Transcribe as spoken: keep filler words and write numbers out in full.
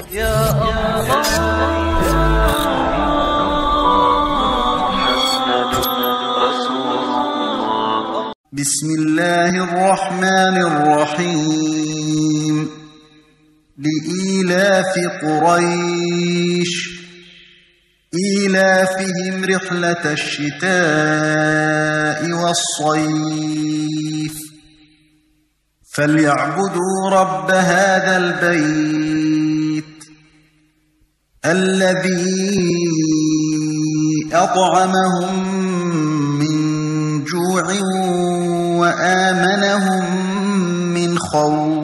يا الله بسم الله الرحمن الرحيم لإيلاف قريش إيلافهم رحلة الشتاء والصيف فليعبدوا رب هذا البيت الذي أطعمهم من جوع وآمنهم من خوف.